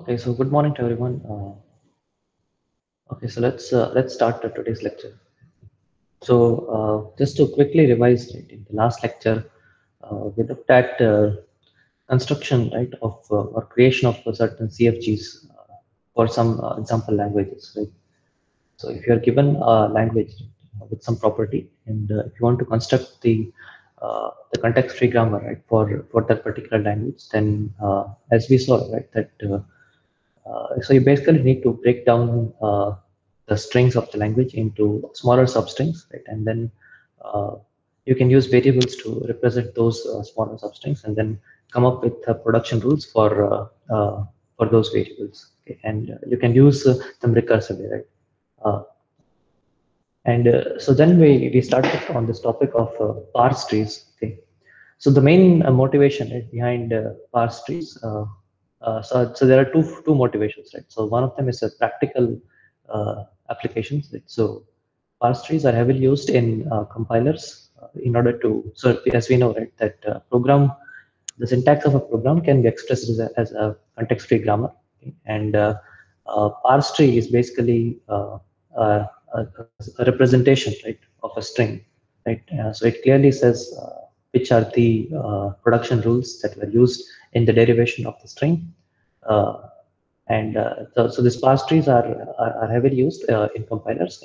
Okay, so good morning to everyone. Okay, so let's start today's lecture. So just to quickly revise, right, in the last lecture, we looked at construction, right, of or creation of certain CFGs for some example languages, right. So if you are given a language with some property, and if you want to construct the context-free grammar, right, for that particular language, then as we saw, right, that so you basically need to break down the strings of the language into smaller substrings, right? And then uh, you can use variables to represent those smaller substrings, and then come up with production rules for those variables. Okay? And you can use them recursively, right? Uh, and so then we started on this topic of parse trees. Okay, so the main motivation, right, behind parse trees. So there are two motivations, right? So one of them is a practical applications. Right? So parse trees are heavily used in compilers in order to. So as we know, right, that the syntax of a program can be expressed as a context-free grammar, okay? And parse tree is basically a representation, right, of a string, right? So it clearly says which are the production rules that were used in the derivation of the string. Uh, and so these parse trees are heavily used in compilers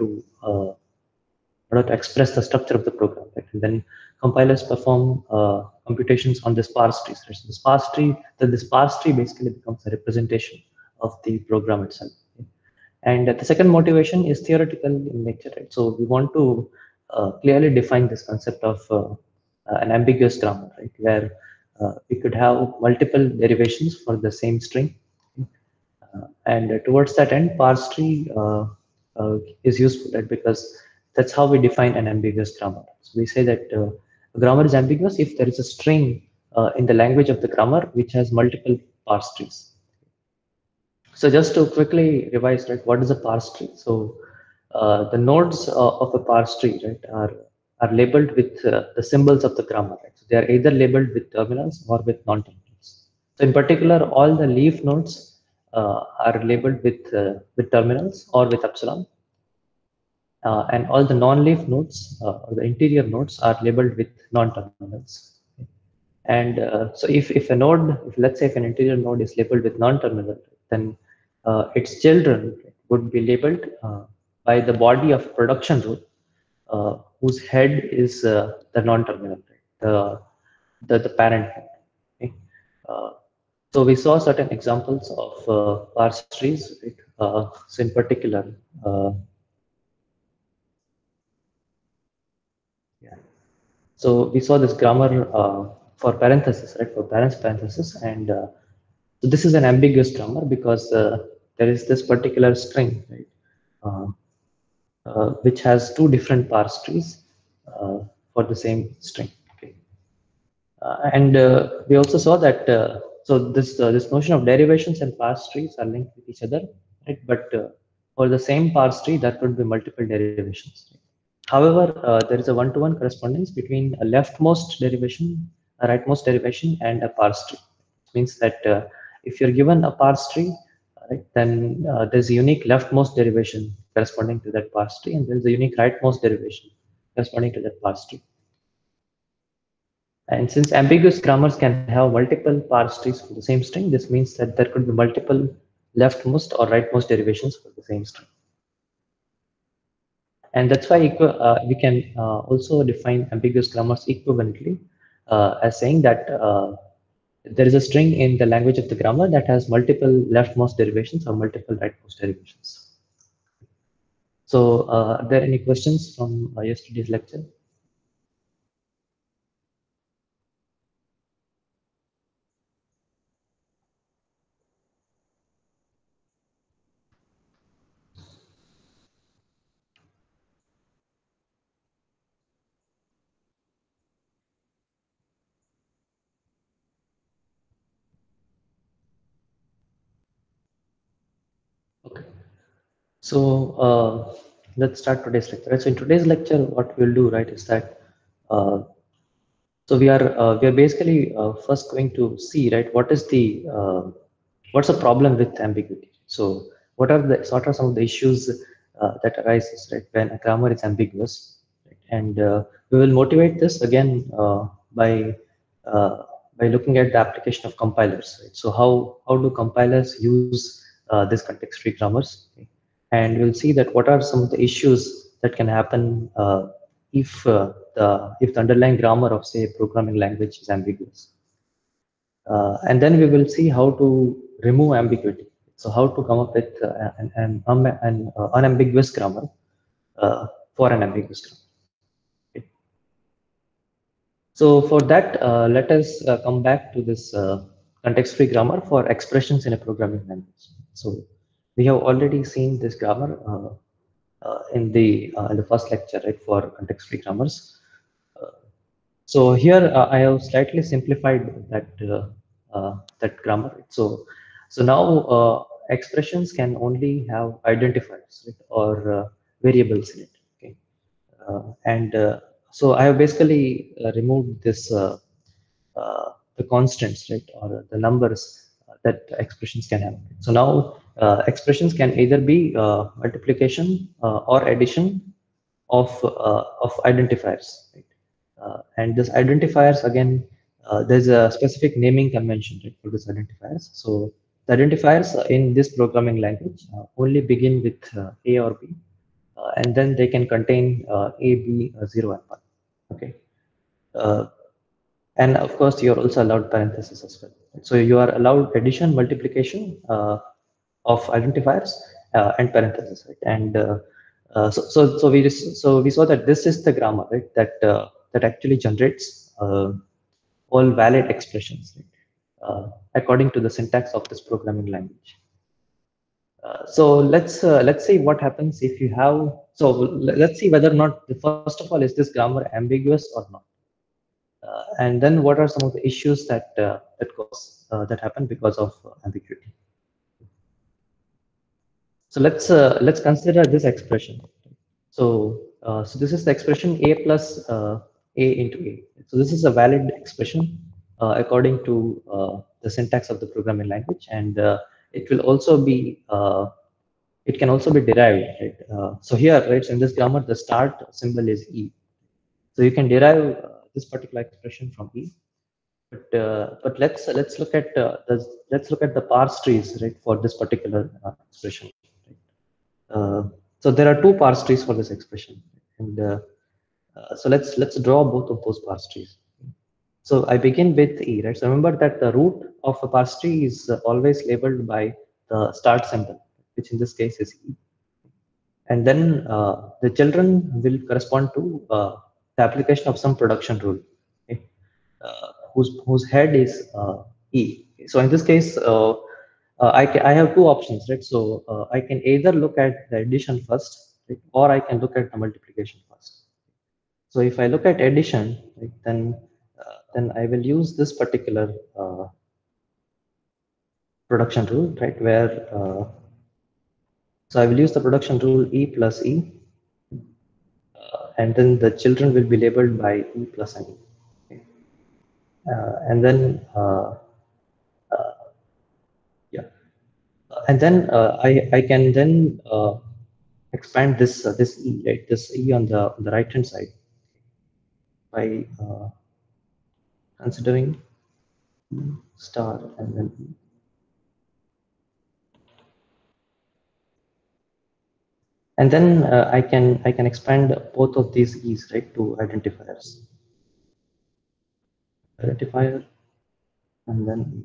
in order to express the structure of the program. Right? And then compilers perform computations on this parse tree. So this parse tree basically becomes a representation of the program itself. Okay? And the second motivation is theoretical in nature. Right? So we want to clearly define this concept of an ambiguous grammar, right? Where we could have multiple derivations for the same string. And towards that end, parse tree is useful, right? Because that's how we define an ambiguous grammar. So we say that a grammar is ambiguous if there is a string in the language of the grammar which has multiple parse trees. So just to quickly revise, right, what is a parse tree? So the nodes of a parse tree, right, are labeled with the symbols of the grammar. Right? So they are either labeled with terminals or with non-terminals. So in particular, all the leaf nodes are labeled with terminals or with epsilon, and all the non-leaf nodes or the interior nodes are labeled with non-terminals. And so if a node, if let's say if an interior node is labeled with non-terminal, then its children would be labeled by the body of production rule, whose head is the non-terminal, right? The parent head. Okay? Uh, so we saw certain examples of parse trees. Right? So in particular, uh, yeah. So we saw this grammar for parenthesis, right? For parents parenthesis, and so this is an ambiguous grammar because there is this particular string, right, uh, which has two different parse trees for the same string. Okay. And we also saw that this notion of derivations and parse trees are linked with each other, right? But for the same parse tree, there could be multiple derivations. Right? However, there is a one-to-one correspondence between a leftmost derivation, a rightmost derivation, and a parse tree. It means that if you're given a parse tree, right, then there's a unique leftmost derivation corresponding to that parse tree, and there's a unique rightmost derivation corresponding to that parse tree. And since ambiguous grammars can have multiple parse trees for the same string, this means that there could be multiple leftmost or rightmost derivations for the same string. And that's why we can also define ambiguous grammars equivalently as saying that there is a string in the language of the grammar that has multiple leftmost derivations or multiple rightmost derivations. So are there any questions from yesterday's lecture? Okay. So let's start today's lecture. So in today's lecture, what we'll do, right, is that so we are basically first going to see, right, what is the what's the problem with ambiguity? So what are some of the issues that arises, right, when a grammar is ambiguous, right? And we will motivate this again uh, by looking at the application of compilers, right? So how do compilers use this context-free grammars? Okay? And we'll see that what are some of the issues that can happen if the underlying grammar of, say, a programming language is ambiguous. And then we will see how to remove ambiguity. So how to come up with an unambiguous grammar for an ambiguous grammar. Okay. So for that, let us come back to this context-free grammar for expressions in a programming language. So we have already seen this grammar in the first lecture, right, for context-free grammars. So here I have slightly simplified that grammar. So now expressions can only have identifiers, right, or variables in it. Okay, and so I have basically removed this the constants, right, or the numbers that expressions can have. So now expressions can either be multiplication or addition of identifiers. Right? And this identifiers, again, there's a specific naming convention, right, for this identifiers. So the identifiers in this programming language only begin with A or B, and then they can contain A, B, 0, and 1. Okay. Uh, and of course, you're also allowed parentheses as well. So you are allowed addition, multiplication of identifiers and parentheses, right? And so we saw that this is the grammar, right, that actually generates all valid expressions, right, according to the syntax of this programming language. So let's see what happens if you have. So let's see whether or not, first of all, is this grammar ambiguous or not, and then what are some of the issues that happen because of ambiguity. So let's consider this expression. So this is the expression A plus A into A. So this is a valid expression according to the syntax of the programming language, and it will also be it can also be derived, right? So here, right, so in this grammar, the start symbol is E. So you can derive this particular expression from E. But let's look at the parse trees, right, for this particular expression. Right? So there are two parse trees for this expression, and so let's draw both of those parse trees. So I begin with E, right? So remember that the root of a parse tree is always labeled by the start symbol, which in this case is E, and then the children will correspond to the application of some production rule, okay? Whose head is E. So in this case, I have two options, right? So I can either look at the addition first, right, or I can look at the multiplication first. So if I look at addition, right, then I will use this particular production rule, right, where so I will use the production rule E plus E, and then the children will be labeled by E plus N. Okay. And then yeah, and then I can then expand this E, right, this E on the right hand side by considering star and then E. And then I can expand both of these E's, right, to identifiers. Identifier and then E.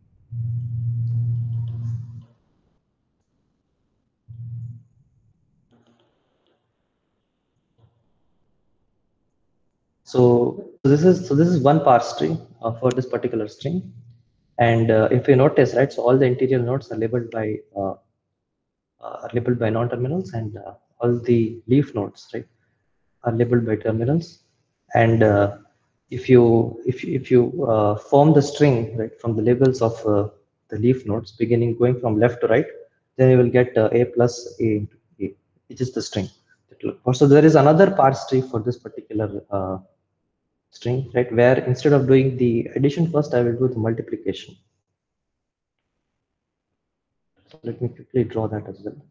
So this is one parse tree for this particular string, and if you notice, right, so all the interior nodes are labeled by non-terminals, and all the leaf nodes, right, are labeled by terminals. And if you form the string, right, from the labels of the leaf nodes beginning going from left to right, then you will get A plus A into A, which is the string. So there is another parse tree for this particular string, right, where instead of doing the addition first, I will do the multiplication. So let me quickly draw that as well.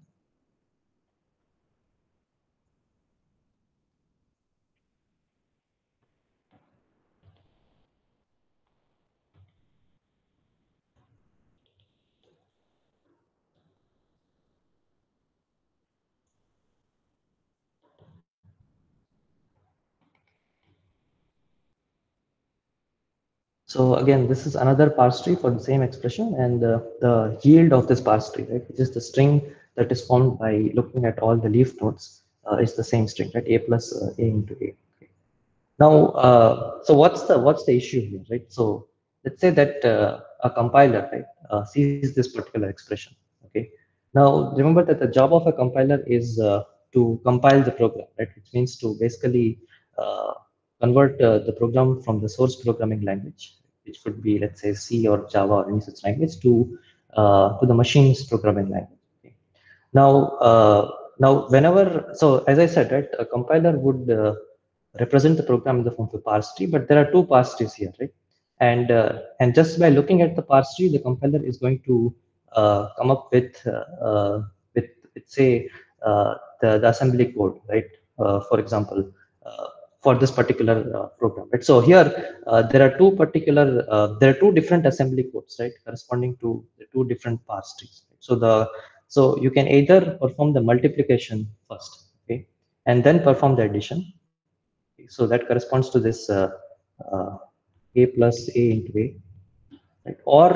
So again, this is another parse tree for the same expression, and the yield of this parse tree, right, which is the string that is formed by looking at all the leaf nodes, is the same string, right, a plus a into a. Okay. Now, so what's the issue here, right? So let's say that a compiler, right, sees this particular expression. Okay. Now remember that the job of a compiler is to compile the program, right, which means to basically uh, convert the program from the source programming language, which could be, let's say, C or Java or any such language, to the machine's programming language. Okay. Now, now whenever, so as I said, right, a compiler would represent the program in the form of a parse tree, but there are two parse trees here, right? And just by looking at the parse tree, the compiler is going to come up with say the assembly code, right? For example, uh, for this particular program, right? So here there are two different assembly codes, right, corresponding to the two different parse trees. Right? So you can either perform the multiplication first, okay, and then perform the addition. So that corresponds to this uh, a plus a into a, right? Or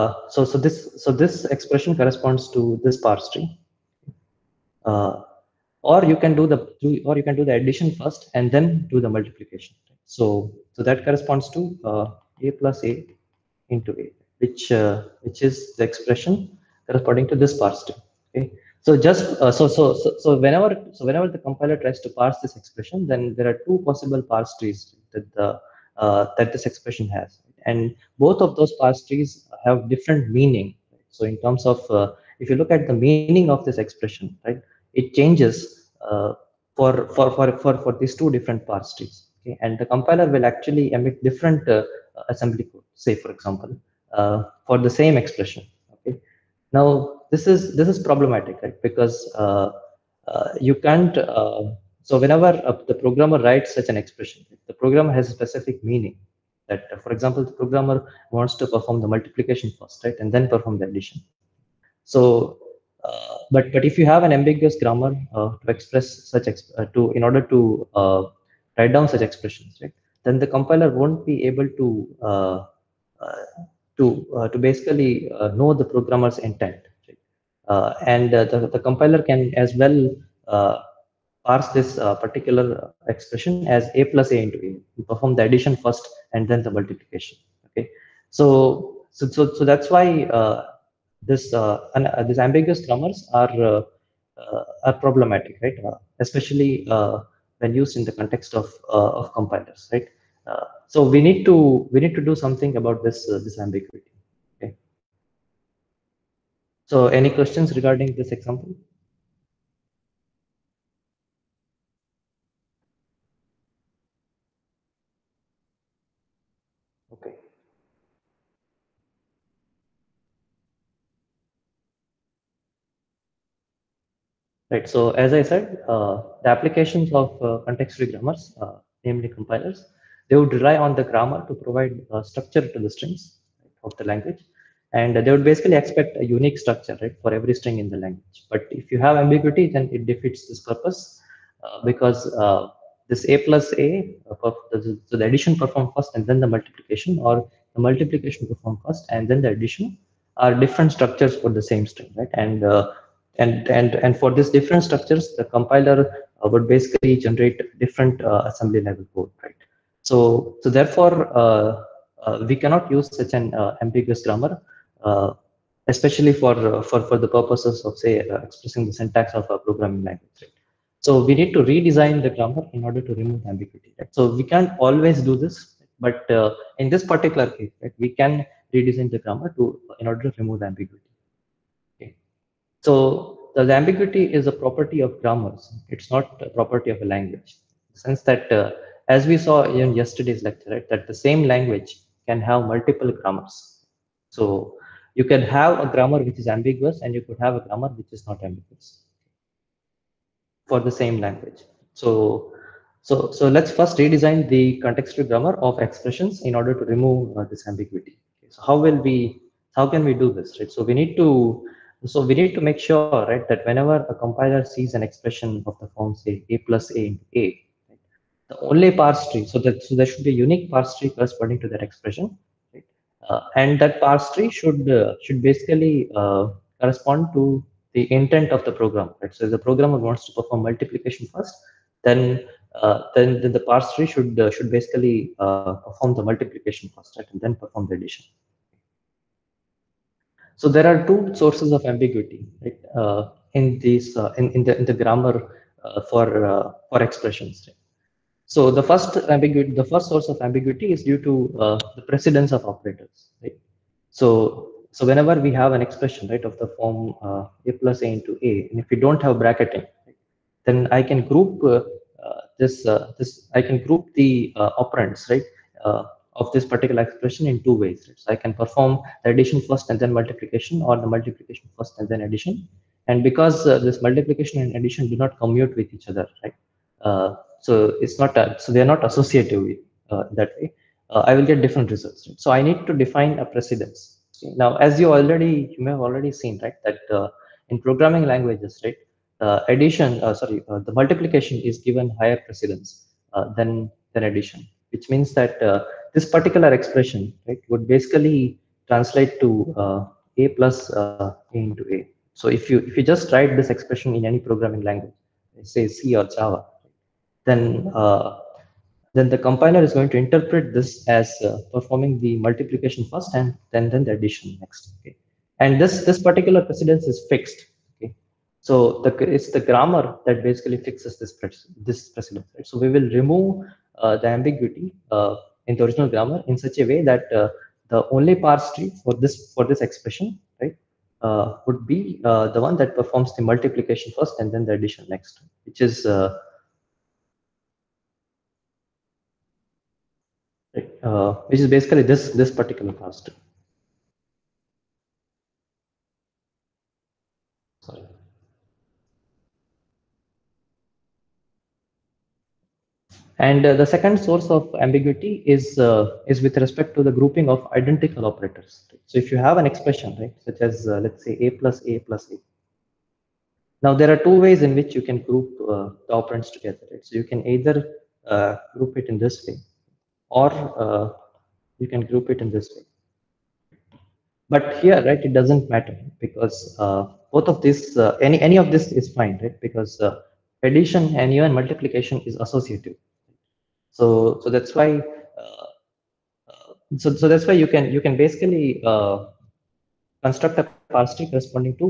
this expression corresponds to this parse tree, uh, or you can do the addition first and then do the multiplication. So that corresponds to a plus a into a, which is the expression corresponding to this parse tree. Okay. So just whenever the compiler tries to parse this expression, then there are two possible parse trees that this expression has, and both of those parse trees have different meaning. So in terms of if you look at the meaning of this expression, right, it changes for these two different parse trees. Okay, and the compiler will actually emit different assembly code. Say, for example, for the same expression. Okay, now this is problematic, right? Because you can't. So whenever the programmer writes such an expression, the program has a specific meaning. That, for example, the programmer wants to perform the multiplication first, right, and then perform the addition. So, but if you have an ambiguous grammar to express to in order to write down such expressions, right, then the compiler won't be able uh, to basically know the programmer's intent, right? And the compiler can as well uh, parse this particular expression as a plus a into a. You perform the addition first and then the multiplication. Okay, so that's why these ambiguous grammars are problematic, right? Especially when used in the context of compilers, right? So we need to do something about this ambiguity. Okay. So any questions regarding this example? Okay. Right. So as I said, the applications of context-free grammars, namely compilers, they would rely on the grammar to provide structure to the strings of the language, and they would basically expect a unique structure, right, for every string in the language. But if you have ambiguity, then it defeats this purpose because this a plus a, so the addition performed first and then the multiplication, or the multiplication performed first and then the addition, are different structures for the same string, right? And for these different structures, the compiler would basically generate different assembly level code, right? So therefore, we cannot use such an ambiguous grammar, uh, especially for the purposes of, say, expressing the syntax of a programming language, right? So we need to redesign the grammar in order to remove ambiguity, right? So we can't always do this, but in this particular case, right, we can redesign the grammar in order to remove the ambiguity. Okay. So the ambiguity is a property of grammars. It's not a property of a language. In the sense that, as we saw in yesterday's lecture, right, that the same language can have multiple grammars. So you can have a grammar which is ambiguous, and you could have a grammar which is not ambiguous for the same language. So let's first redesign the contextual grammar of expressions in order to remove this ambiguity. Okay, so how can we do this, right? So we need to make sure, right, that whenever a compiler sees an expression of the form, say a plus a into a, right, the only parse tree, so there should be a unique parse tree corresponding to that expression, right? And that parse tree should basically correspond to the intent of the program, right? So if the programmer wants to perform multiplication first, then then the parse tree should basically perform the multiplication first, right, and then perform the addition. So there are two sources of ambiguity, right, in these in the grammar for expressions. Right? So the first source of ambiguity is due to the precedence of operators, right? So whenever we have an expression, right, of the form a plus a into a, and if we don't have bracketing, right, then I can group this. I can group the operands, right, uh, of this particular expression in two ways. Right? So I can perform the addition first and then multiplication, or the multiplication first and then addition. And because this multiplication and addition do not commute with each other, right? So it's not so they are not associative with, that way. I will get different results. Right? So I need to define a precedence. Okay? Now, as you may have already seen, right, that in programming languages, right, the multiplication is given higher precedence than addition, which means that this particular expression, right, would basically translate to a plus a into a. So if you just write this expression in any programming language, say C or Java, then then the compiler is going to interpret this as performing the multiplication first and then the addition next. Okay, and this particular precedence is fixed. Okay, so it's the grammar that basically fixes this precedence. Right? So we will remove the ambiguity in the original grammar in such a way that the only parse tree for this expression, right, would be the one that performs the multiplication first and then the addition next, which is basically this particular parse tree. Sorry. And the second source of ambiguity is with respect to the grouping of identical operators. So if you have an expression, right, such as let's say a plus a plus a. Now there are two ways in which you can group the operands together. Right? So you can either group it in this way, or you can group it in this way. But here, right, it doesn't matter because both of this, any of this is fine, right? Because addition and even multiplication is associative. So that's why so that's why you can basically construct a parse tree corresponding to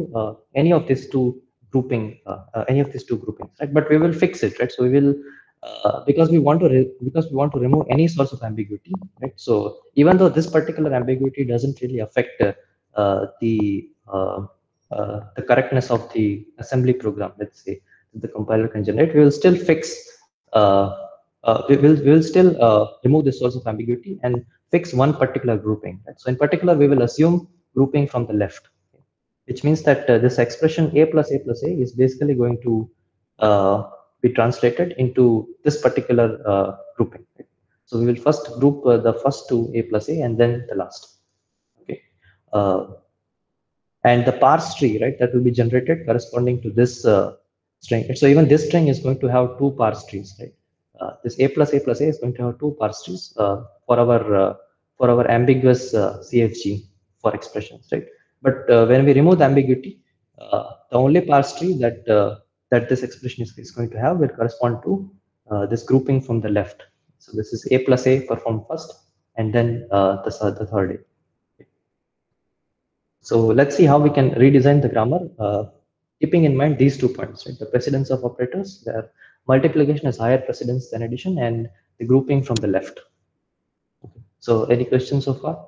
any of these two groupings, right? But we will fix it, right? So we will because we want to remove any source of ambiguity, right? So even though this particular ambiguity doesn't really affect the correctness of the assembly program, let's say the compiler can generate, we will still fix uh, we will still remove the source of ambiguity and fix one particular grouping. Right? So in particular, we will assume grouping from the left, which means that this expression a plus a plus a is basically going to be translated into this particular grouping. Right? So we will first group the first two a plus a and then the last. Okay. Uh, and the parse tree, right, that will be generated corresponding to this string. So even this string is going to have two parse trees, right? This a plus a is going to have two parse trees for our ambiguous CFG for expressions, right? But when we remove the ambiguity, the only parse tree that this expression is going to have will correspond to this grouping from the left. So this is a plus a performed first, and then the third a. So let's see how we can redesign the grammar, keeping in mind these 2 points, right? The precedence of operators, where multiplication has higher precedence than addition, and the grouping from the left. So any questions so far?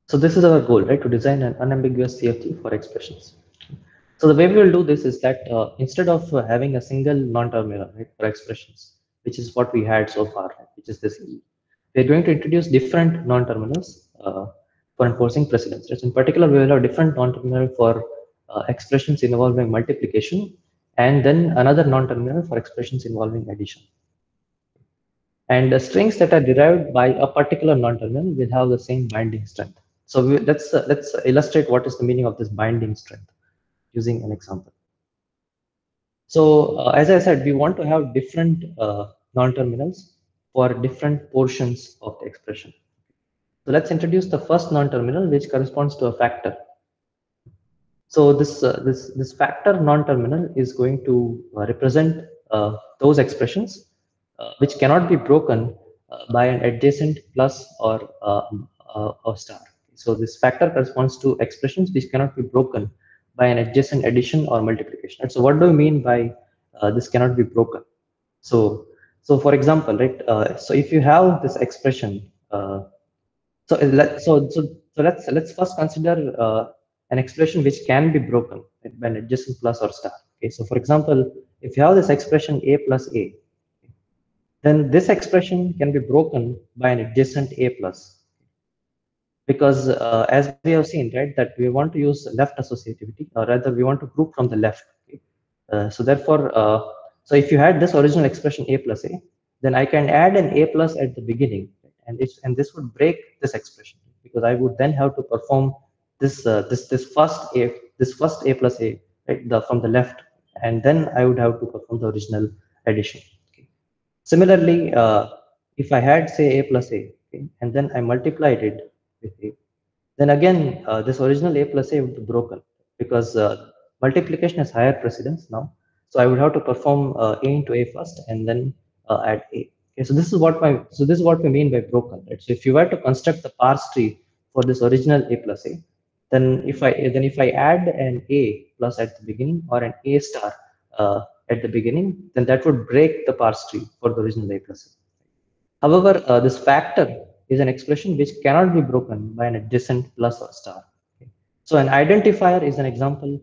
So this is our goal, right? To design an unambiguous CFG for expressions. So the way we will do this is that instead of having a single non-terminal, right, for expressions, which is what we had so far, right, which is this E, we're going to introduce different non-terminals for enforcing precedence. Right? So in particular, we will have different non-terminal for expressions involving multiplication, and then another non-terminal for expressions involving addition. And the strings that are derived by a particular non-terminal will have the same binding strength. So let's illustrate what is the meaning of this binding strength using an example. So as I said, we want to have different non-terminals for different portions of the expression. So let's introduce the first non-terminal, which corresponds to a factor. So this factor non-terminal is going to represent those expressions which cannot be broken by an adjacent plus or star. So this factor corresponds to expressions which cannot be broken by an adjacent addition or multiplication. Right? So what do we mean by this cannot be broken? So for example, right? So if you have this expression, let's first consider an expression which can be broken by an adjacent plus or star. Okay, so for example, if you have this expression a plus a, then this expression can be broken by an adjacent a plus, because as we have seen, right, that we want to use left associativity, or rather we want to group from the left. Okay? So therefore, so if you had this original expression a plus a, then I can add an a plus at the beginning, right? And this would break this expression, because I would then have to perform this first a plus a, right, from the left, and then I would have to perform the original addition. Okay? Similarly, if I had say a plus a, okay, and then I multiplied it with a, then again this original a plus a would be broken, because multiplication has higher precedence now. So I would have to perform a into a first and then add a. Okay, so this is what we mean by broken, right? So if you were to construct the parse tree for this original a plus a, then if I add an a plus at the beginning or an a star at the beginning, then that would break the parse tree for the original a plus a. However, this factor is an expression which cannot be broken by an adjacent plus or star. Okay. So an identifier is an example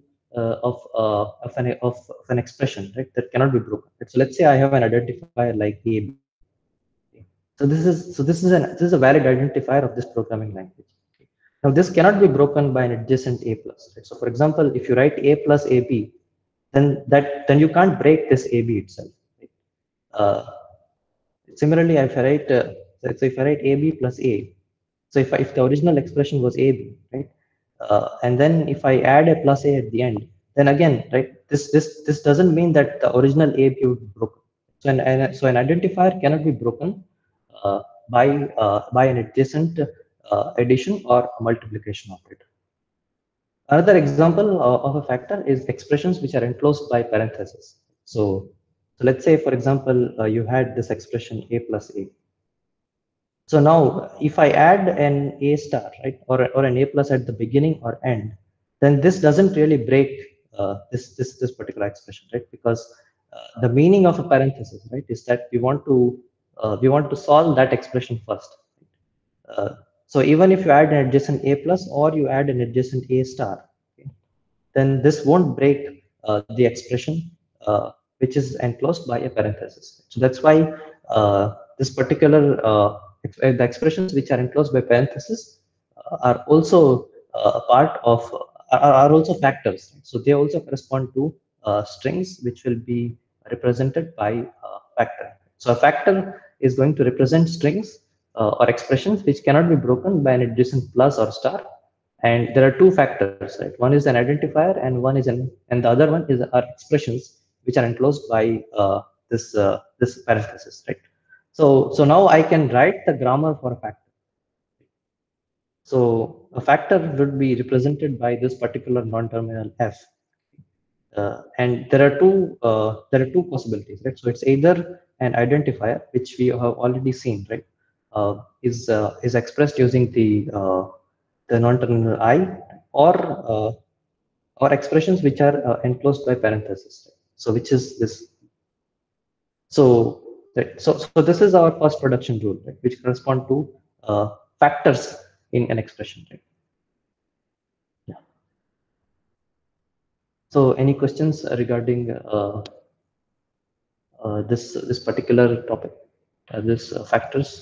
of an expression, right, that cannot be broken. Right? So let's say I have an identifier like a. Okay. So this is a valid identifier of this programming language. Okay. Now this cannot be broken by an adjacent a plus. Right? So for example, if you write a plus ab, then you can't break this ab itself. Right? Similarly, if I write AB plus A, so if the original expression was AB, right, and then if I add a plus A at the end, then again, right, this doesn't mean that the original AB would be broken. So an identifier cannot be broken uh, by an adjacent addition or multiplication operator. Another example of a factor is expressions which are enclosed by parentheses. So let's say, for example, you had this expression a plus a. So now, if I add an a star, right, or an a plus at the beginning or end, then this doesn't really break this particular expression, right? Because the meaning of a parenthesis, right, is that we want to solve that expression first. Uh, so even if you add an adjacent a plus or you add an adjacent a star, okay, then this won't break the expression which is enclosed by a parenthesis. So that's why this particular the expressions which are enclosed by parenthesis are also a part of are also factors. So they also correspond to strings which will be represented by factor. So a factor is going to represent strings or expressions which cannot be broken by an adjacent plus or star, and there are two factors, right? One is an identifier and and the other one is are expressions which are enclosed by this parenthesis, right? So now I can write the grammar for a factor. So a factor would be represented by this particular non-terminal f, and there are two possibilities, right? So it's either an identifier, which we have already seen, right, is expressed using the non-terminal I, or or expressions which are enclosed by parentheses. So which is this. So so this is our first production rule, right, which correspond to factors in an expression, right? So any questions regarding this particular topic, this factors?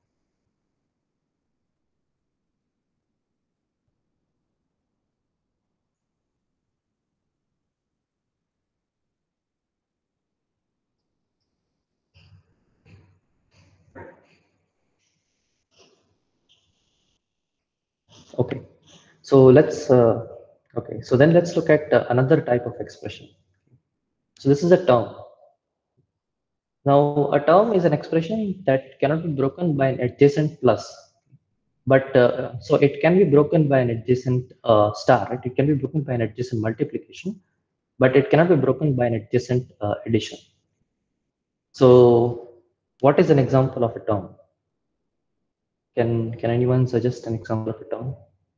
Okay, so let's look at another type of expression. So this is a term. Now, a term is an expression that cannot be broken by an adjacent plus, but so it can be broken by an adjacent star, right? It can be broken by an adjacent multiplication, but it cannot be broken by an adjacent addition. So, what is an example of a term? Can anyone suggest an example of a term?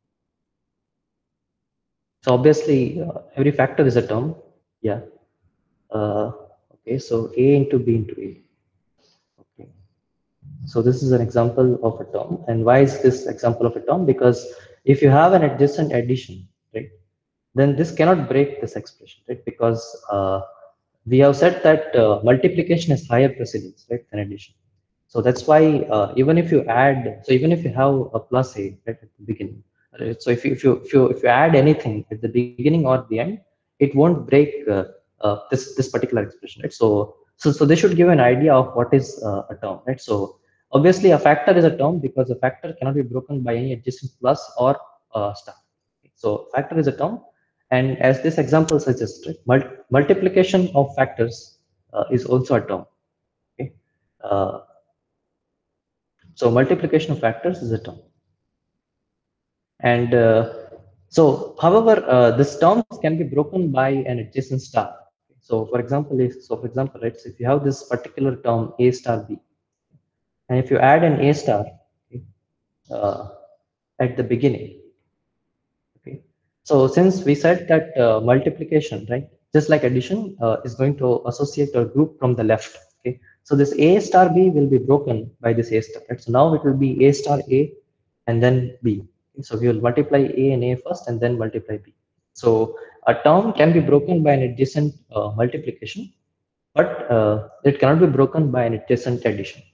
So obviously, every factor is a term. Yeah. Uh, okay. So A into B into A. Okay. So this is an example of a term. And why is this example of a term? Because if you have an adjacent addition, right, then this cannot break this expression, right? Because we have said that multiplication is higher precedence, right, than addition. So that's why even if you add, so even if you have a plus a right at the beginning, right, so if you add anything at the beginning or the end, it won't break this particular expression, right? So they should give an idea of what is a term, right? So obviously a factor is a term because a factor cannot be broken by any adjacent plus or star. So factor is a term, and as this example suggests, right, multiplication of factors is also a term. Okay. Uh, so multiplication of factors is a term. And however, this terms can be broken by an adjacent star. So for example, right, so if you have this particular term A star B, and if you add an A star, okay, uh, at the beginning, okay, so since we said that multiplication, right, just like addition, is going to associate or group from the left, okay, so this A star B will be broken by this A star, right? So now it will be A star A and then B. So we will multiply A and A first and then multiply B. So a term can be broken by an adjacent multiplication, but it cannot be broken by an adjacent addition.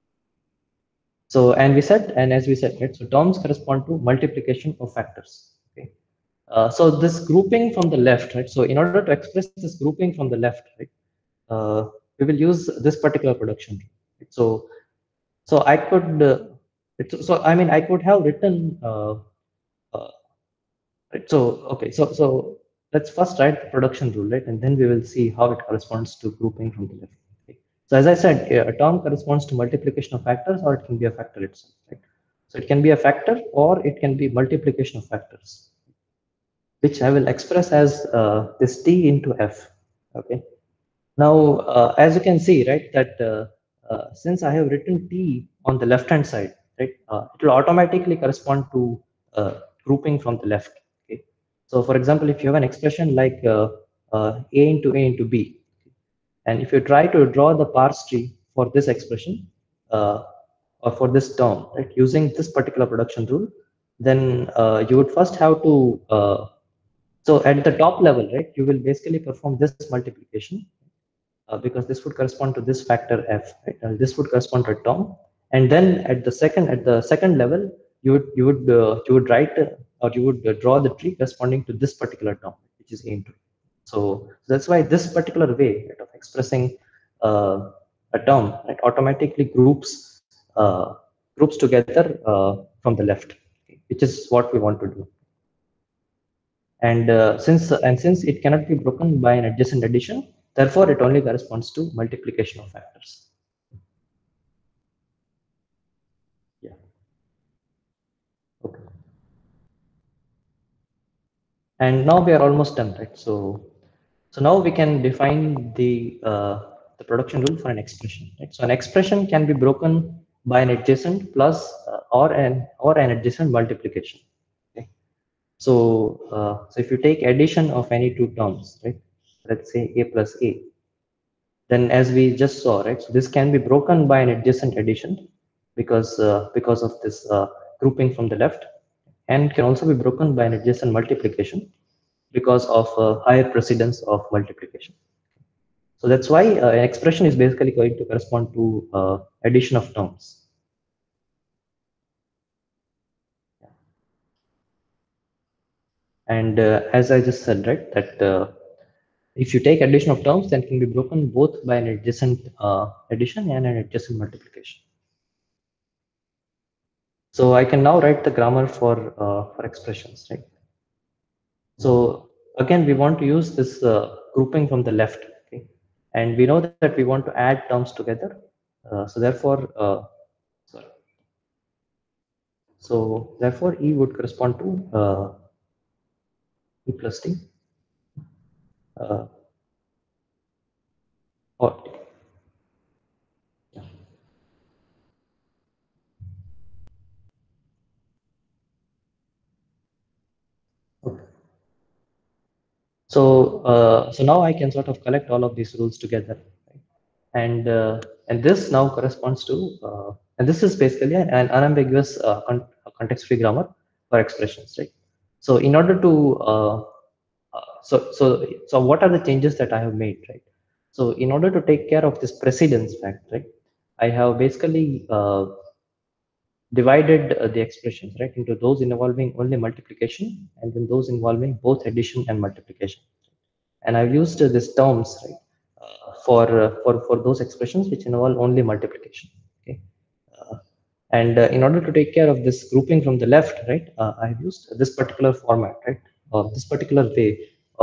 So, and as we said, right, so terms correspond to multiplication of factors. Okay. So this grouping from the left, right? So in order to express this grouping from the left, right, we will use this particular production. Right? So I could, so I mean, I could have written uh, right. So, okay. So let's first write the production rule, right? And then we will see how it corresponds to grouping from the left. Okay. So as I said, a term corresponds to multiplication of factors, or it can be a factor itself, right? So it can be a factor or it can be multiplication of factors, which I will express as this T into F. Okay. Now, as you can see, right, that since I have written T on the left-hand side, right, it will automatically correspond to grouping from the left. Okay. So, for example, if you have an expression like A into B, and if you try to draw the parse tree for this expression or for this term, right, using this particular production rule, then you would first have to so at the top level, right, you will basically perform this multiplication because this would correspond to this factor f, right? This would correspond to a term, and then at the second level, you would write or you would draw the tree corresponding to this particular term, which is a into. So that's why this particular way, right, of expressing a term, right, automatically groups together from the left, okay, which is what we want to do. And since it cannot be broken by an adjacent addition, therefore it only corresponds to multiplication of factors. Yeah. Okay. And now we are almost done, right? So now we can define the production rule for an expression, right? So an expression can be broken by an adjacent plus or an adjacent multiplication. Okay. So if you take addition of any two terms, right? Let's say A plus A, then as we just saw, right, so this can be broken by an adjacent addition because of this grouping from the left, and can also be broken by an adjacent multiplication because of higher precedence of multiplication. So that's why an expression is basically going to correspond to addition of terms. And as I just said, right, that if you take addition of terms, then it can be broken both by an adjacent addition and an adjacent multiplication. So I can now write the grammar for expressions, right? So again, we want to use this grouping from the left, okay? And we know that we want to add terms together. So therefore, sorry. So therefore, E would correspond to E plus T. Or okay. So now I can sort of collect all of these rules together, right? And this now corresponds to and this is basically an unambiguous context-free grammar for expressions, right? So in order to so what are the changes that I have made, right? So in order to take care of this precedence fact, right, I have basically divided the expressions, right, into those involving only multiplication and then those involving both addition and multiplication. And I've used these terms, right, for those expressions which involve only multiplication. Okay, and in order to take care of this grouping from the left, right, I've used this particular format, right, or this particular way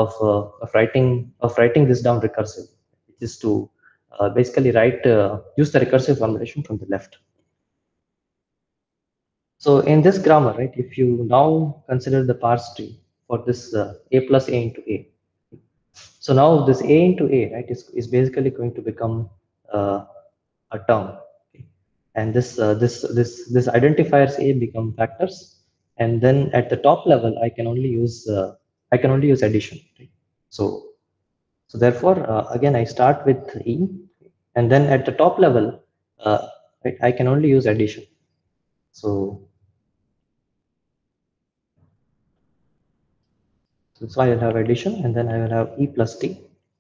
of writing this down recursive, which is to basically use the recursive formulation from the left. So in this grammar, right, if you now consider the parse tree for this a plus a into a, so now this a into a, right, is basically going to become a term, okay? And this identifiers a become factors, and then at the top level I can only use addition, right? So therefore again I start with e, and then at the top level right, I can only use addition. So that's why I'll have addition, and then I will have e plus t.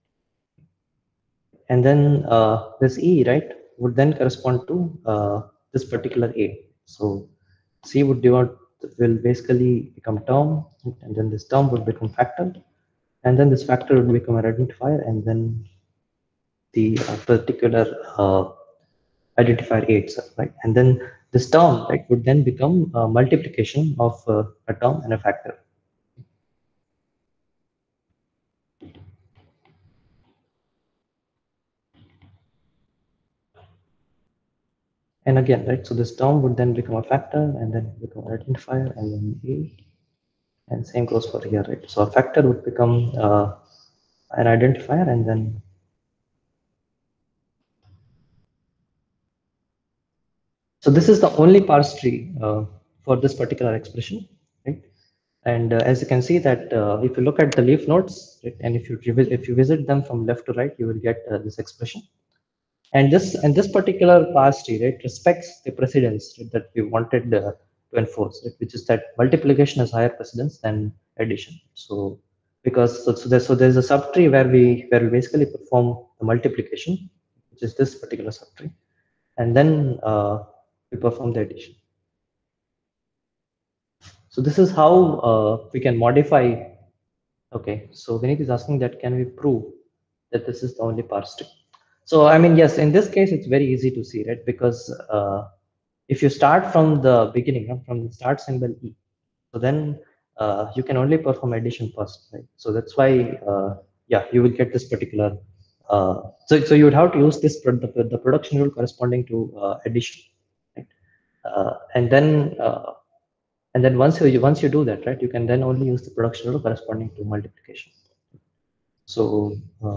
And then this E, right, would then correspond to this particular A. So C will basically become term, and then this term would become factor, and then this factor would become an identifier, and then the particular identifier A itself, right? And then this term, right, would then become multiplication of a term and a factor. And again, right, so this term would then become a factor, and then become an identifier, and then A. And same goes for here, right? So a factor would become an identifier, and then so this is the only parse tree for this particular expression, right? And as you can see that if you look at the leaf nodes, right, and if you visit them from left to right, you will get this expression. And this particular parse tree, right, respects the precedence, right, that we wanted to enforce, right, which is that multiplication has higher precedence than addition. So because there's a subtree where we basically perform the multiplication, which is this particular subtree, and then we perform the addition. So this is how we can modify. Okay, so Vineet is asking that can we prove that this is the only parse tree? So I mean, yes, in this case, it's very easy to see, right? Because if you start from the beginning, from the start symbol E, so then you can only perform addition first, right? So that's why, yeah, you will get this particular. So you would have to use the production rule corresponding to addition, right? And then once you do that, right, you can then only use the production rule corresponding to multiplication. So.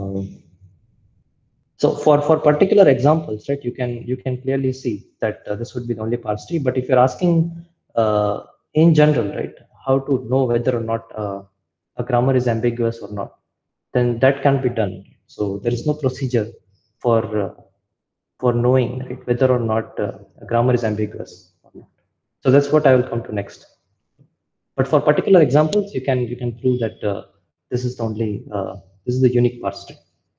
So for particular examples, right, you can clearly see that this would be the only parse tree. But if you're asking in general, right, how to know whether or not a grammar is ambiguous or not, then that can be done. So there is no procedure for knowing, right, whether or not a grammar is ambiguous or not. So that's what I will come to next. But for particular examples, you can prove that This is the only this is the unique parse string.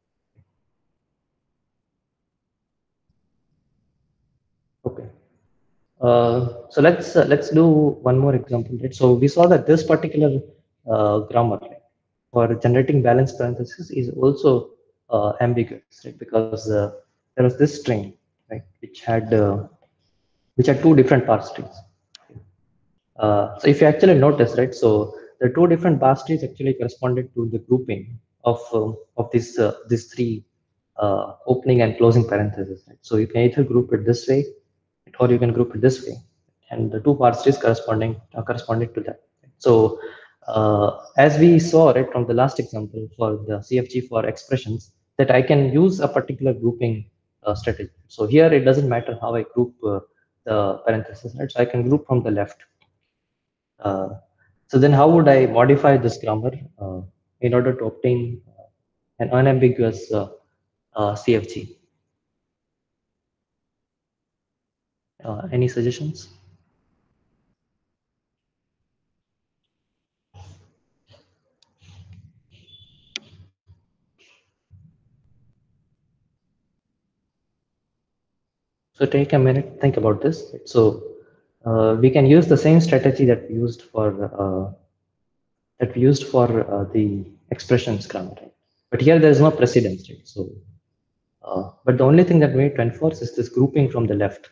Okay. So let's do one more example. Right? So we saw that this particular grammar, right, for generating balanced parentheses is also ambiguous, right? Because there was this string, right, which had two different parse strings. So if you actually notice, right, so the two different parse trees actually corresponded to the grouping of these three opening and closing parentheses. Right? So you can either group it this way, or you can group it this way, and the two parse trees corresponding to that. So as we saw, right, from the last example for the CFG for expressions, that I can use a particular grouping strategy. So here it doesn't matter how I group the parentheses, right? So I can group from the left. Uh, so then how would I modify this grammar in order to obtain an unambiguous CFG? Any suggestions? So take a minute, think about this. So we can use the same strategy that we used for the expressions grammar, right? But here there is no precedence, right? So, but the only thing that we need to enforce is this grouping from the left.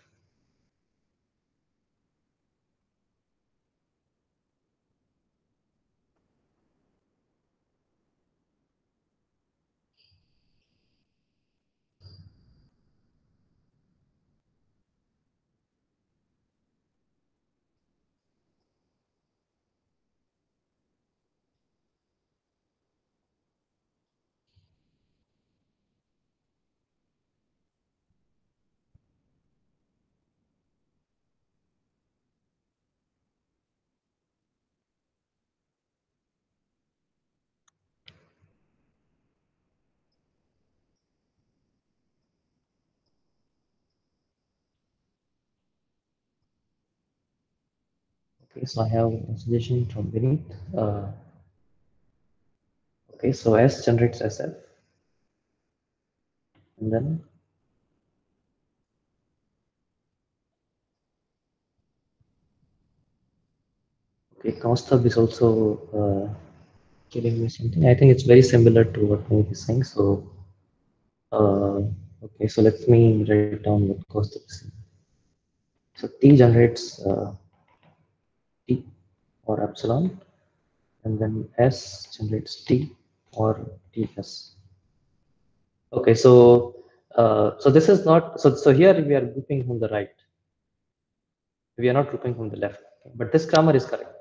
Okay, so I have a suggestion from Vineet. Okay, so S generates SF, and then okay, Kaustubh is also giving me something. I think it's very similar to what Mohit is saying. So, okay, so let me write down what Kaustubh is saying. So T generates T or epsilon, and then S generates T or TS. Okay, so so this is not so here we are grouping from the right. We are not grouping from the left, but this grammar is correct.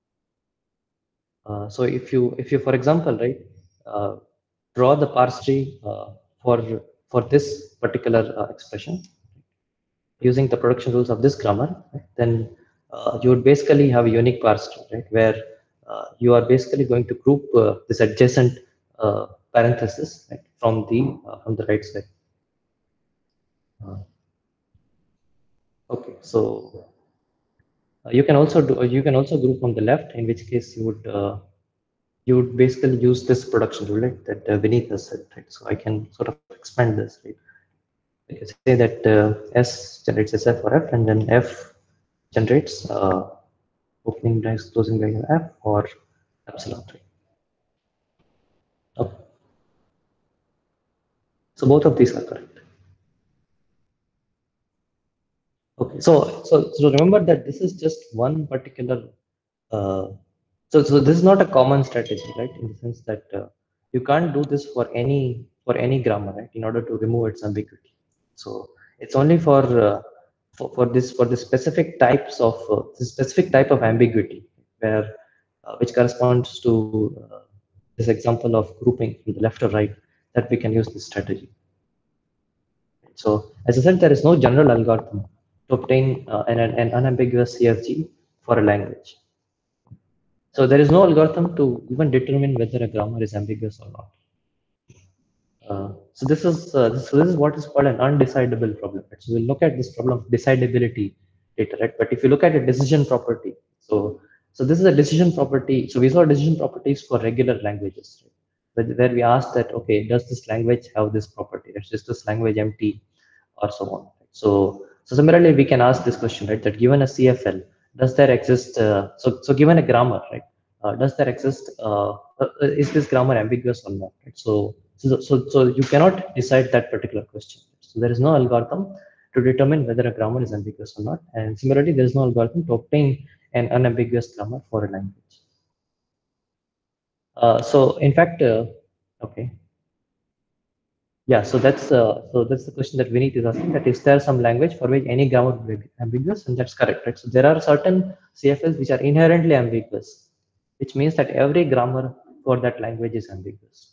So if you for example, right, uh, draw the parse tree for this particular expression using the production rules of this grammar, right, then you would basically have a unique parse tree, right, where you are basically going to group this adjacent parenthesis, right, from the right side. Okay, so you can also group from the left, in which case you would basically use this production rule, right, that Vineet has said, right? So I can sort of expand this, right? I can say that S generates SF for F, and then F generates opening brackets, closing bracket F or epsilon, right? Okay. So both of these are correct. Okay, so remember that this is just one particular. Uh, so this is not a common strategy, right? In the sense that you can't do this for any grammar, right? In order to remove its ambiguity. So it's only for this specific types of this specific type of ambiguity where which corresponds to this example of grouping from the left or right, that we can use this strategy. So as I said, there is no general algorithm to obtain an unambiguous CFG for a language. So there is no algorithm to even determine whether a grammar is ambiguous or not. So this is what is called an undecidable problem. Right? So we'll look at this problem of decidability later, right? But if you look at a decision property, so So this is a decision property. So we saw decision properties for regular languages, right? Where we asked that, okay, does this language have this property? Is this language empty or so on? So similarly, we can ask this question, right? That given a CFL, does there exist, so given a grammar, right? Does there exist, is this grammar ambiguous or not? Right? So you cannot decide that particular question. So there is no algorithm to determine whether a grammar is ambiguous or not. And similarly, there is no algorithm to obtain an unambiguous grammar for a language. So in fact, okay. Yeah, so that's the question that Vineet is asking, that is there some language for which any grammar will be ambiguous, and that's correct, right? So there are certain CFLs which are inherently ambiguous, which means that every grammar for that language is ambiguous.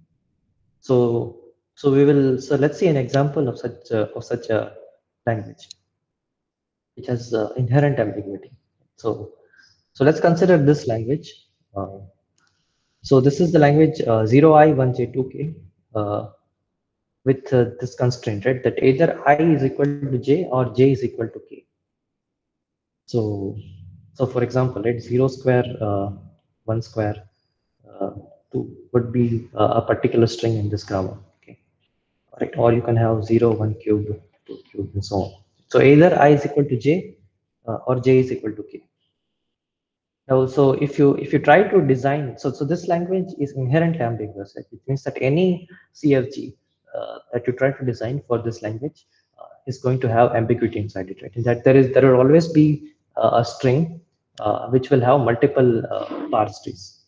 So so let's see an example of such a language which has inherent ambiguity. So so let's consider this language. Uh, so this is the language 0i 1j 2k. With this constraint, right? That either I is equal to j or j is equal to k. So, so for example, right, 0 square, 1 square, uh, 2 would be a particular string in this grammar. Okay, right? Or you can have 0, 1 cube, 2 cube, and so on. So either I is equal to j or j is equal to k. Now, so if you try to design, so this language is inherently ambiguous. Right? It means that any CFG that you try to design for this language is going to have ambiguity inside it. Right? And that there will always be a string which will have multiple parse trees.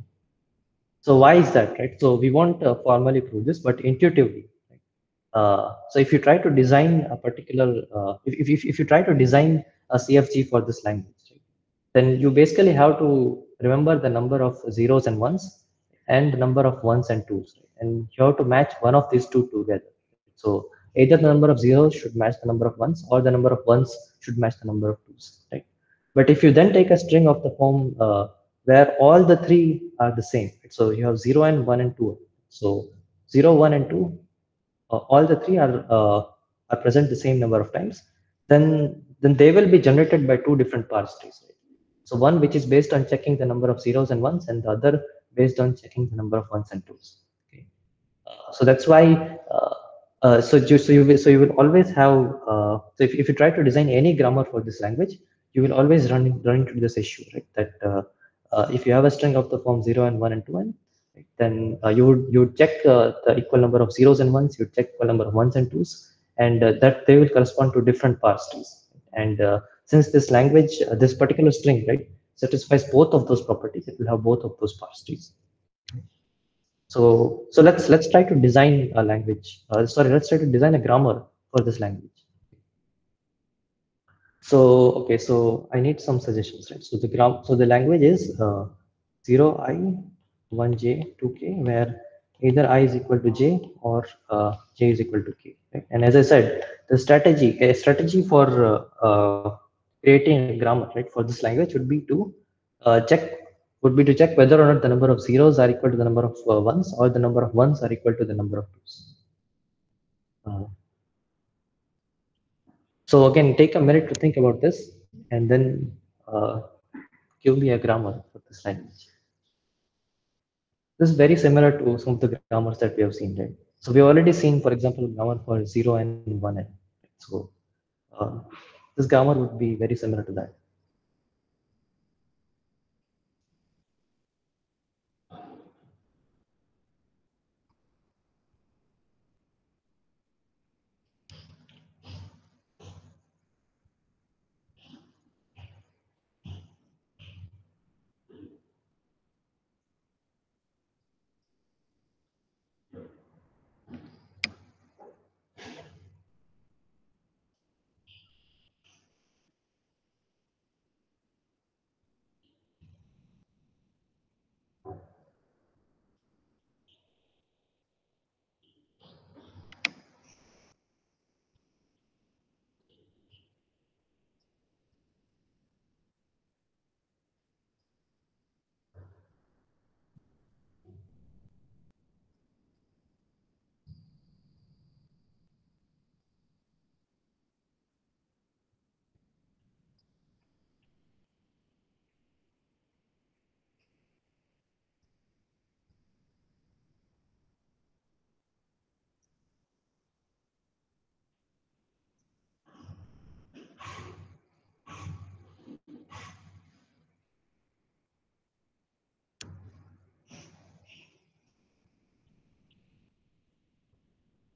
So why is that, right? So we won't formally prove this, but intuitively. Right? So if you try to design a particular, if you try to design a CFG for this language, right, then you basically have to remember the number of zeros and ones and the number of ones and twos, right? And you have to match one of these two together. So either the number of zeros should match the number of ones, or the number of ones should match the number of twos, right? But if you then take a string of the form where all the three are the same, right? So you have 0 and 1 and 2. So 0, 1, and 2, all the three are present the same number of times, then they will be generated by two different parse trees. Right? So one which is based on checking the number of zeros and ones, and the other based on checking the number of ones and twos. Okay. So that's why so you will always have if you try to design any grammar for this language, you will always run into this issue, right? That if you have a string of the form 0 and 1 and 2 n, right, then you would check the equal number of zeros and ones, you check equal number of ones and twos, and that they will correspond to different parse trees. And since this language, this particular string, right, satisfies both of those properties, it will have both of those parse trees. So let's try to design a language. Sorry, let's try to design a grammar for this language. So okay, so I need some suggestions, right? So the language is 0i 1j 2k, where either I is equal to j or j is equal to k. Right? And as I said, a strategy for creating a grammar, right, for this language check would be to check whether or not the number of zeros are equal to the number of ones, or the number of ones are equal to the number of twos. So again, take a minute to think about this, and then give me a grammar for this language. This is very similar to some of the grammars that we have seen, right? So we have already seen, for example, grammar for 0 and 1 n. So uh, this grammar would be very similar to that.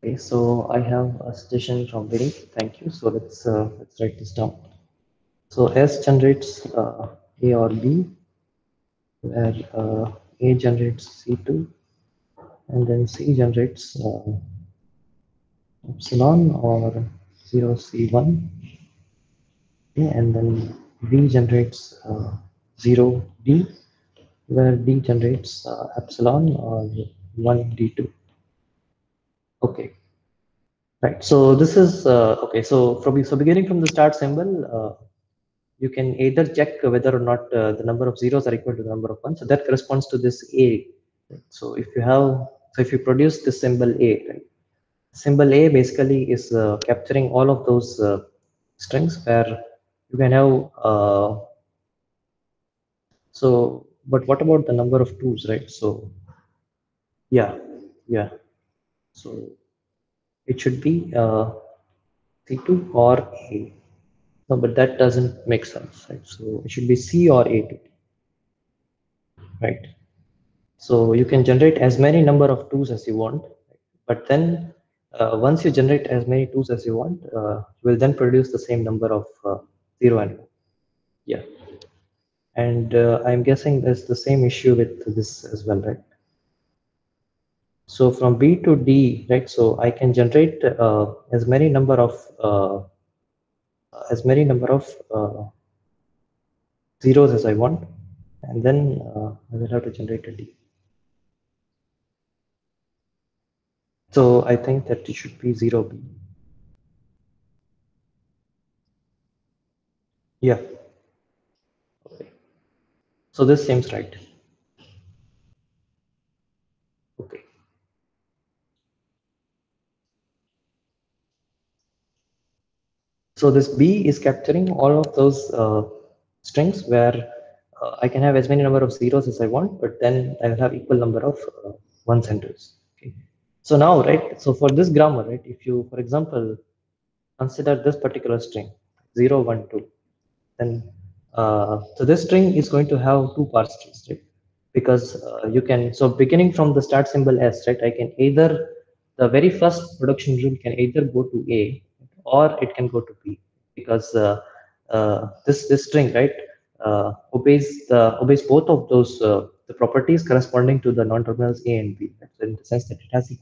Okay, so I have a suggestion from Vinny. Thank you. So let's write this down. So S generates A or B, where A generates C2, and then C generates epsilon or 0C1, okay, and then B generates 0D, where D generates epsilon or 1D2. Okay, right. So this is okay. So beginning from the start symbol, you can either check whether or not the number of zeros are equal to the number of ones. So that corresponds to this A. Right? So if you produce this symbol A, right? Symbol A basically is capturing all of those strings where you can have. So, but what about the number of twos, right? So, yeah, yeah. So it should be C2 or A. No, but that doesn't make sense, right? So it should be C or A2, right? So you can generate as many number of twos as you want, but then once you generate as many twos as you want, you will then produce the same number of 0 and 1. Yeah. And I'm guessing there's the same issue with this as well, right? So from B to D, right? So I can generate as many number of zeros as I want, and then I will have to generate a D. So I think that it should be 0B. Yeah. Okay. So this seems right. Okay. So this B is capturing all of those strings where I can have as many number of zeros as I want, but then I will have equal number of ones and twos. Okay. So now, right? So for this grammar, right? If you, for example, consider this particular string 0, 1, 2, then so this string is going to have two parses, right? Because you can, so beginning from the start symbol S, right? I can either, the very first production rule can either go to A or it can go to B, because this string, right, obeys both of those the properties corresponding to the non-terminals A and B, right? So in the sense that it has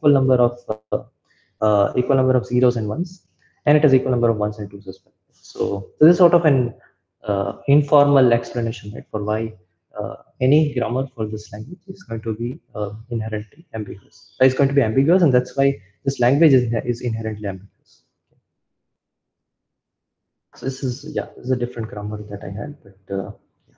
equal number of zeros and ones, and it has equal number of ones and twos as well. So this is sort of an informal explanation, right, for why any grammar for this language is going to be inherently ambiguous. It's going to be ambiguous, and that's why this language is inherently ambiguous. So this is, yeah, this is a different grammar that I had, but yeah.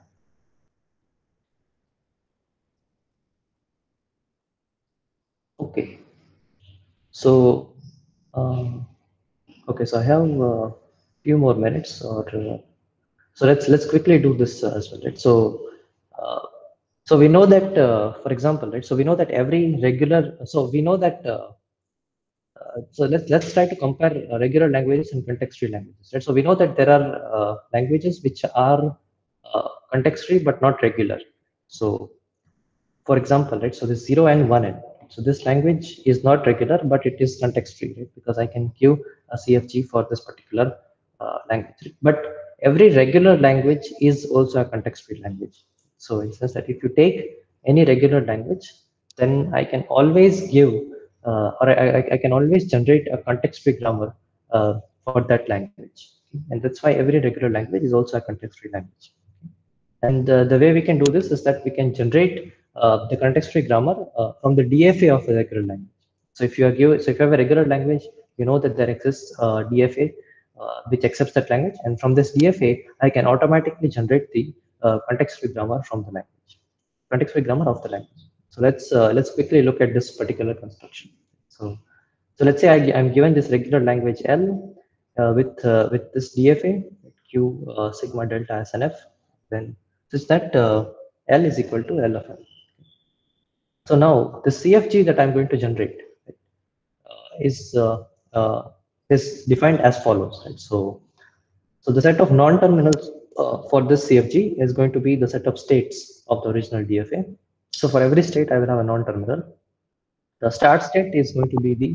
Okay. So okay, so I have a few more minutes, or so let's quickly do this as well, right? Uh, so we know that, for example, right? So we know that every regular, so we know that. So let's try to compare regular languages and context-free languages, right? So we know that there are languages which are context-free but not regular. So for example, right? So this 0 and 1n. So this language is not regular, but it is context-free, right? Because I can give a CFG for this particular language. But every regular language is also a context-free language. So it says that if you take any regular language, then I can always give, or I can always generate a context-free grammar for that language. And that's why every regular language is also a context-free language. And the way we can do this is that we can generate the context-free grammar from the DFA of a regular language. So if you have a regular language, you know that there exists DFA which accepts that language, and from this DFA, I can automatically generate the context-free grammar from the language, context-free grammar of the language. So let's quickly look at this particular construction. So let's say I'm given this regular language L with this DFA Q sigma delta SNF, then such that L is equal to L of L. So now the CFG that I'm going to generate is is defined as follows. Right? So the set of non-terminals for this CFG is going to be the set of states of the original DFA. So for every state, I will have a non-terminal. The start state is going to be the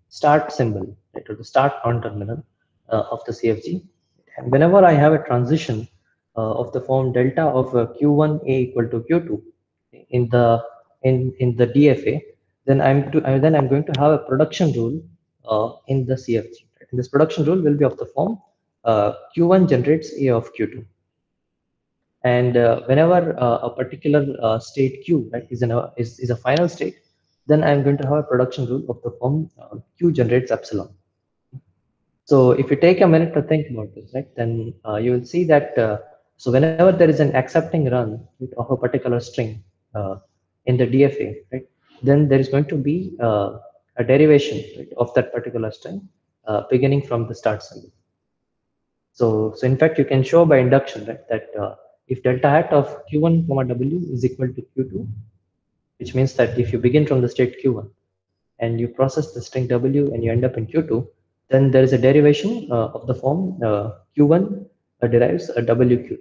start symbol, right, or the start non-terminal of the CFG. And whenever I have a transition of the form delta of Q1 A equal to Q2 in the DFA, then I'm going to have a production rule in the CFG. Right? And this production rule will be of the form Q1 generates A of Q2. And whenever a particular state Q, right, is a final state, then I'm going to have a production rule of the form Q generates epsilon. So if you take a minute to think about this, right, then you will see that so whenever there is an accepting run of a particular string in the DFA, right, then there is going to be a derivation, right, of that particular string beginning from the start symbol. So in fact, you can show by induction, right, that if delta hat of Q1 comma W is equal to Q2, which means that if you begin from the state Q1 and you process the string W and you end up in Q2, then there is a derivation of the form Q1 derives a WQ2.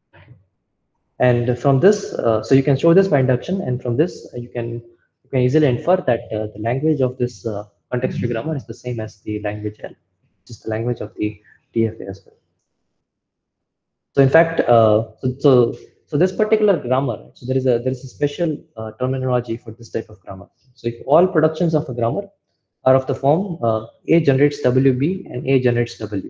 And from this, so you can show this by induction, and from this you can easily infer that the language of this context-free grammar is the same as the language L, which is the language of the DFA as well. So in fact, so this particular grammar, so there is a special terminology for this type of grammar. So if all productions of a grammar are of the form A generates WB and A generates W.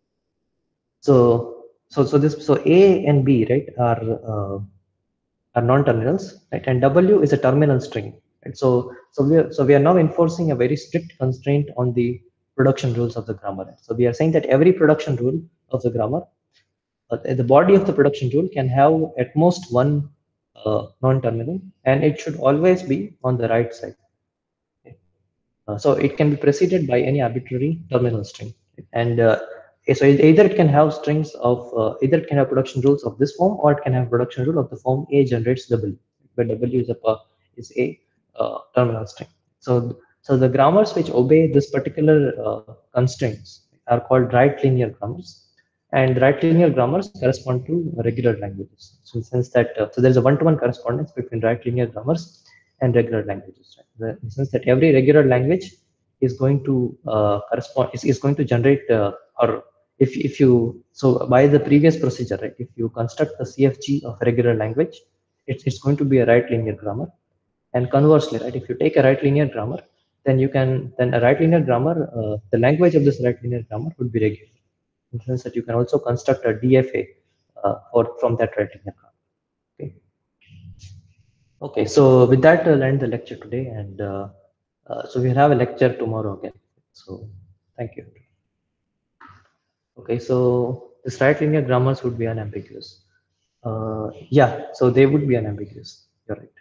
So A and B, right, are non-terminals, right, and W is a terminal string. Right? So we are now enforcing a very strict constraint on the production rules of the grammar. So we are saying that every production rule of the grammar, the body of the production rule can have at most one non-terminal, and it should always be on the right side. Okay. So it can be preceded by any arbitrary terminal string, and so either it can have strings of either it can have production rules of this form, or it can have production rule of the form A generates W, where W is a terminal string. So the grammars which obey this particular constraints are called right linear grammars, and right linear grammars correspond to regular languages. So in the sense that so there is a one-to-one correspondence between right linear grammars and regular languages. Right? In the sense that every regular language is going to correspond is going to generate or if you so by the previous procedure, right, if you construct the CFG of a regular language, it's going to be a right linear grammar. And conversely, right, if you take a right linear grammar, then a right linear grammar, the language of this right linear grammar would be regular, in the sense that you can also construct a DFA from that right linear grammar. Okay. Okay, so with that, I'll end the lecture today, and so we'll have a lecture tomorrow again. So thank you. Okay, so this right linear grammars would be unambiguous. Yeah, so they would be unambiguous. You're right.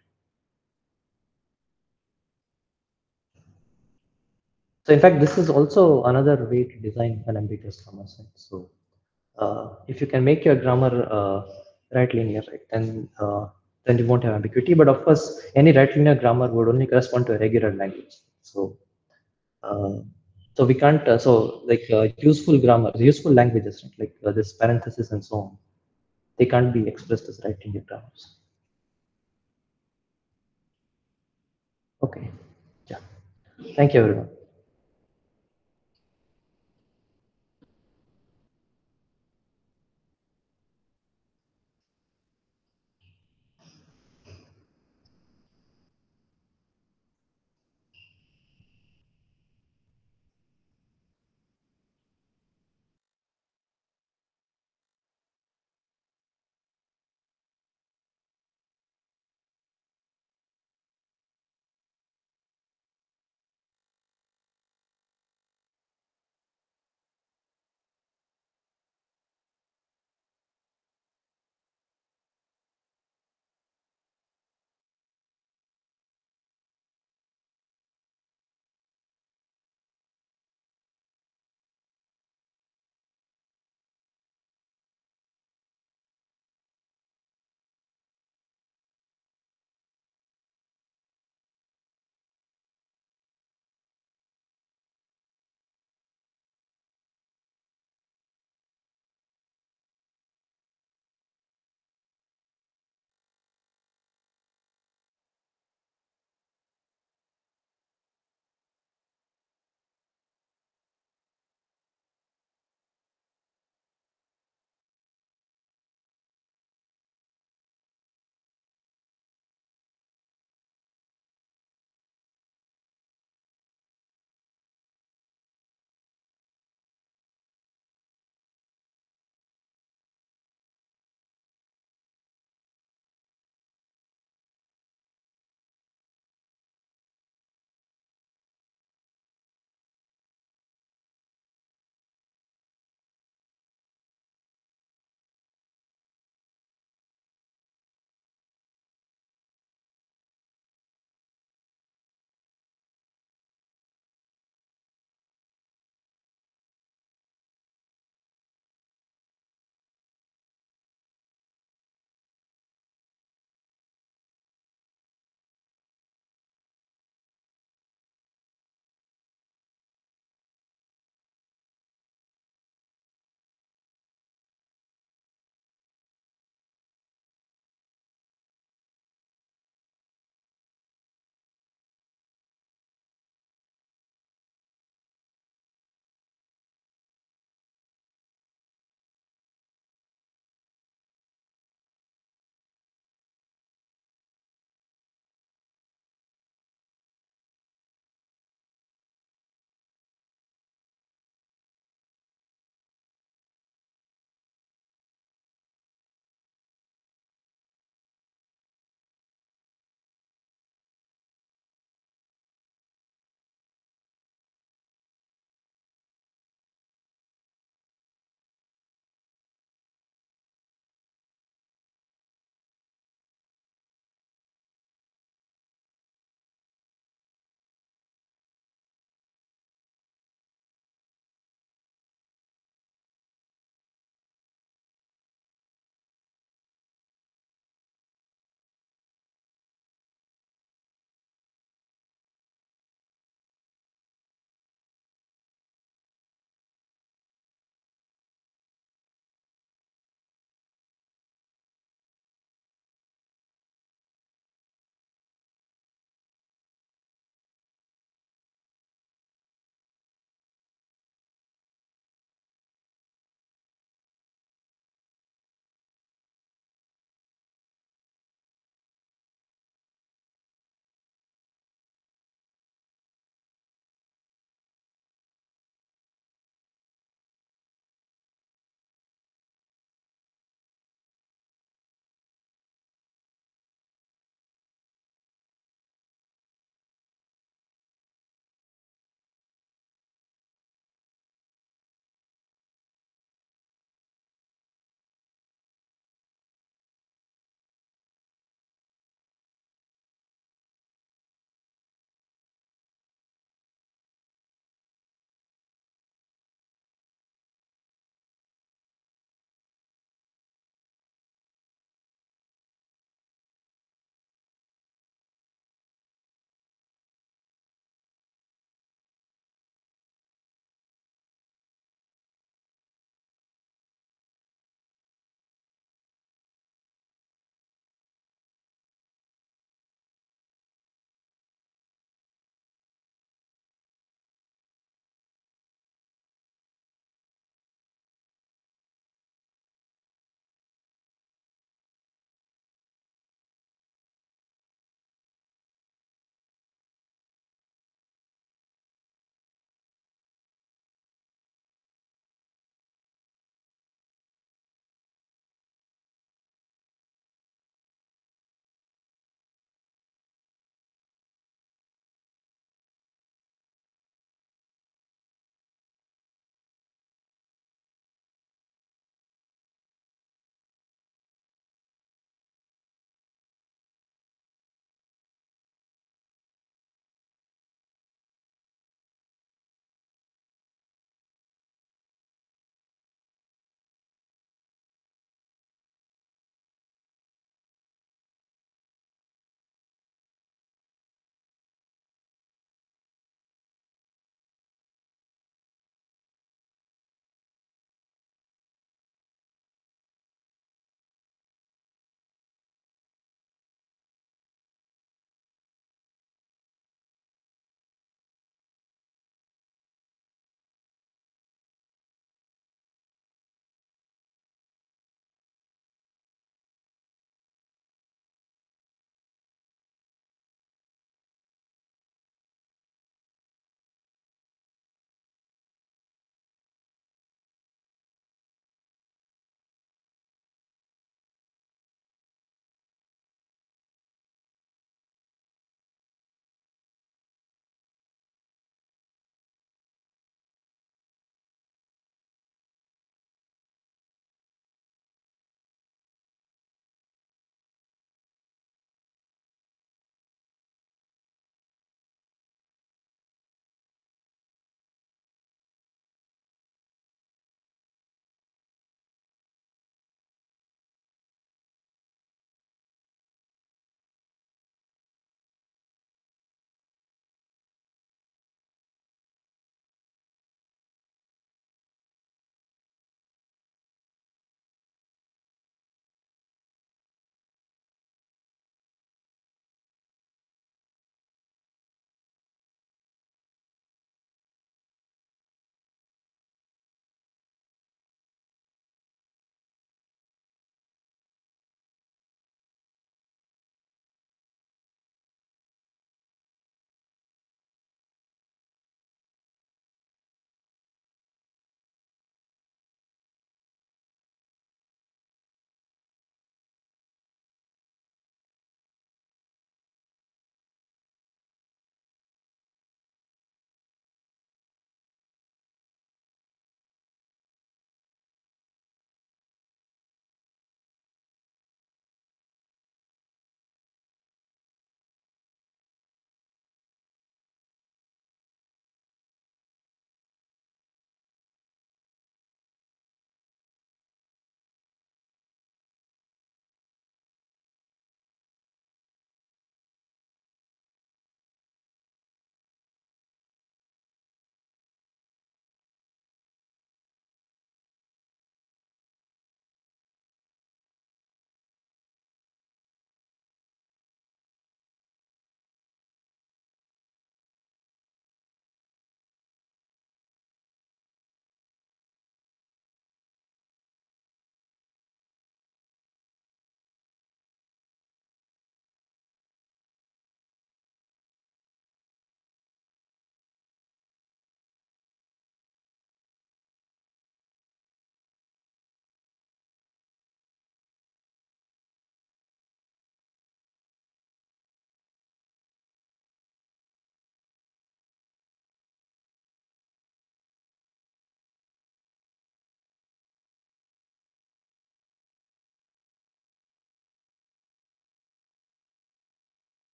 So in fact, this is also another way to design unambiguous grammars. Right? So if you can make your grammar right linear, right, then you won't have ambiguity. But of course, any right linear grammar would only correspond to a regular language. Uh, so we can't. So like useful grammar, useful languages, right, like this parenthesis and so on, they can't be expressed as right linear grammars. Okay. Yeah. Thank you, everyone.